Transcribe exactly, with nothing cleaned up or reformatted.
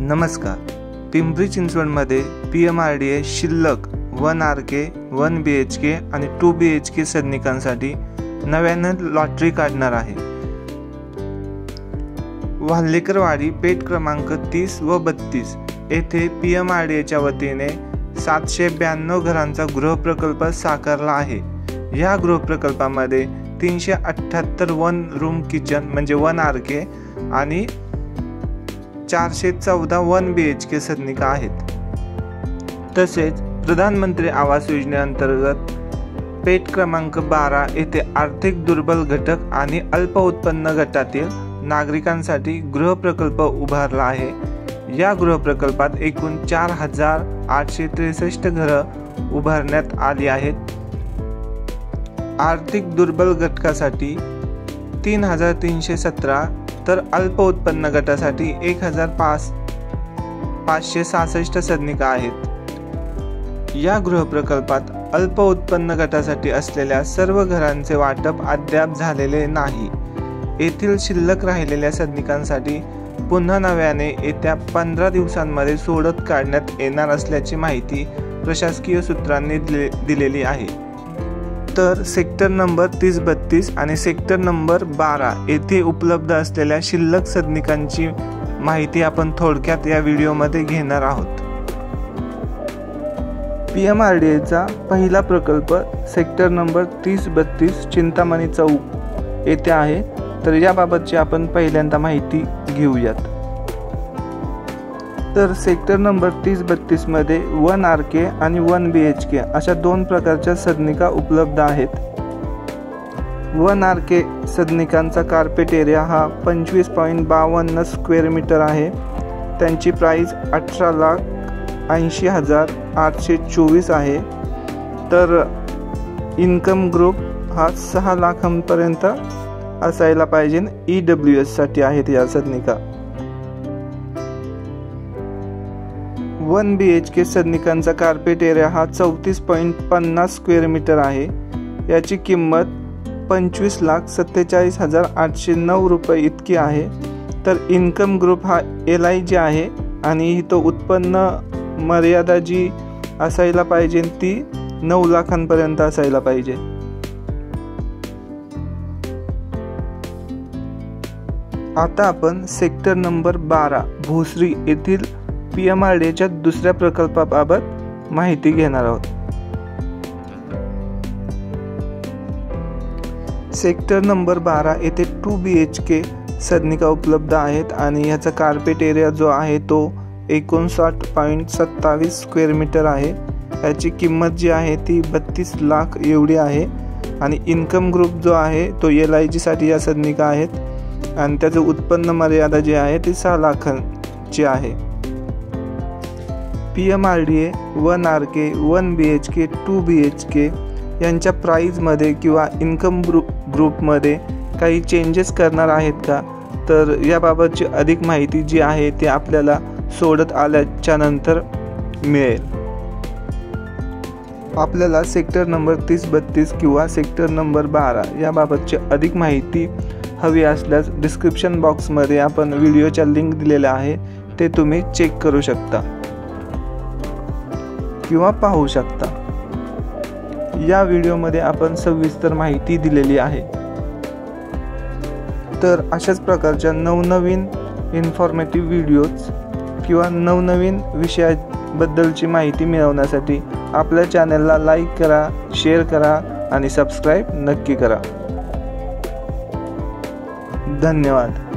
नमस्कार. पिंपरी चिंचवडमध्ये P M R D A शिल्लक one R K, one B H K आणि टू बी एच के सदनिकांसाठी नव्यानं लॉटरी काढणार आहे. वाल्हेकरवाडी पेठ क्रमांक तीस व बत्तीस येथे पी एम आर डी एच्या वतीने सातशे ब्याण्णव घरांचा गृहप्रकल्प साकारला आहे. या गृहप्रकल्पामध्ये तीनशे अठ्ठ्याहत्तर वन रूम किचन म्हणजे वन आर के आणि चारशे चौदा वन बी एच के सदनिका आहेत. तसेच प्रधानमंत्री आवास योजनेअंतर्गत पेठ क्रमांक बारा येथे आर्थिक दुर्बल घटक आणि अल्प उत्पन्न गटातील नागरिकांसाठी गृहप्रकल्प उभारला आहे. या गृहप्रकल्पात एकूण चार हजार आठशे त्रेसष्ट घरं उभारण्यात आली आहेत. आर्थिक दुर्बल घटकासाठी तीन हजार तीनशे सतरा तर अल्प उत्पन्न गटासाठी एक हजार पाच पाचशे सहासष्ट सदनिका आहेत. या गृहप्रकल्पात अल्प उत्पन्न गटासाठी असलेल्या सर्व घरांचे वाटप अद्याप झालेले नाही. येथील शिल्लक राहिलेल्या सदनिकांसाठी पुन्हा नव्याने येत्या पंधरा दिवसांमध्ये सोडत काढण्यात येणार असल्याची माहिती प्रशासकीय सूत्रांनी दिलेली आहे. तर सेक्टर नंबर तीस बत्तीस आणि सेक्टर नंबर बारा येथे उपलब्ध असलेल्या शिल्लक सदनिकांची माहिती आपण थोडक्यात या व्हिडिओमध्ये घेणार आहोत. पी एम आर डी एचा पहिला प्रकल्प सेक्टर नंबर तीस बत्तीस चिंतामणी चौक येथे आहे. तर याबाबतची आपण पहिल्यांदा माहिती घेऊयात. तर सेक्टर नंबर तीस बत्तीस मध्ये वन आर के आणि वन बी एच के अशा दोन प्रकारच्या सदनिका उपलब्ध आहेत. वन आर के सदनिकांचा कार्पेट एरिया हा पंचवीस पॉईंट बावन्न स्क्वेअर मीटर आहे. त्यांची प्राइस अठरा लाख ऐंशी हजार आठशे चोवीस आहे. तर इन्कम ग्रुप हा सहा लाखांपर्यंत असायला पाहिजे. ई डब्ल्यू एस साठी आहेत या सदनिका. वन बी एच के सदनिकांचा कार्पेट एरिया हा चौतीस पॉईंट पन्नास स्क्वेअर मीटर आहे. याची किंमत पंचवीस लाख सत्तेचाळीस हजार आठशे नऊ रुपये इतकी आहे. तर इन्कम ग्रुप हा एल आय जी आहे आणि तो उत्पन्न मर्यादा जी असायला पाहिजे ती नऊ लाखांपर्यंत असायला पाहिजे. आता आपण सेक्टर नंबर बारा भोसरी येथील पी एम आर डी एच्या दुसऱ्या प्रकल्पाबाबत माहिती घेणार आहोत. सेक्टर नंबर बारा येथे टू बी एच के सदनिका उपलब्ध आहेत आणि याचा कार्पेट एरिया जो आहे तो एकोणसाठ पॉईंट सत्तावीस स्क्वेअर मीटर आहे. याची किंमत जी आहे ती बत्तीस लाख एवढी आहे आणि इन्कम ग्रुप जो आहे तो एल आय जी साठी या सदनिका आहेत आणि त्याचं उत्पन्न मर्यादा जी आहे ती सहा लाखांची आहे. P M R D A one R K, one B H K, two B H K यांच्या प्राईजमध्ये किंवा इन्कम ग्रुप ग्रुपमध्ये काही चेंजेस करणार आहेत का, तर याबाबतची अधिक माहिती जी आहे ती आपल्याला सोडत आल्याच्या नंतर मिळेल. आपल्याला सेक्टर नंबर तीस बत्तीस किंवा सेक्टर नंबर बारा याबाबतची अधिक माहिती हवी असल्यास डिस्क्रिप्शन बॉक्समध्ये आपण व्हिडिओच्या लिंक दिलेल्या आहे, ते तुम्ही चेक करू शकता किंवा पाहू शकता. या व्हिडिओमध्ये आपण सविस्तर माहिती दिलेली आहे. तर अशाच प्रकारच्या नवनवीन इन्फॉर्मेटिव्ह व्हिडिओज किंवा नवनवीन विषयाबद्दलची माहिती मिळवण्यासाठी आपल्या चॅनलला लाईक करा, शेअर करा आणि सबस्क्राईब नक्की करा. धन्यवाद.